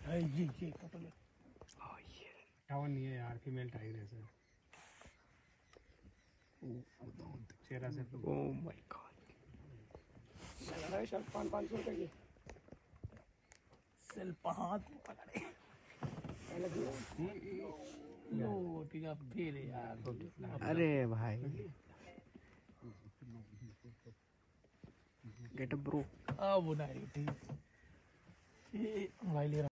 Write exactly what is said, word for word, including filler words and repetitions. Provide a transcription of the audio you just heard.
ये ये कपल है। टावन नहीं है यार, फीमेल टाइगर है सर। चेहरा से ओह माय गॉड, लग रहा है सर पाँच पाँच सौ रुपए की सिर्फ हाथ पकड़े लो ठीक है फिर यार। अरे भाई गेट अप ब्रो। अब नहीं ठीक ये भाई ले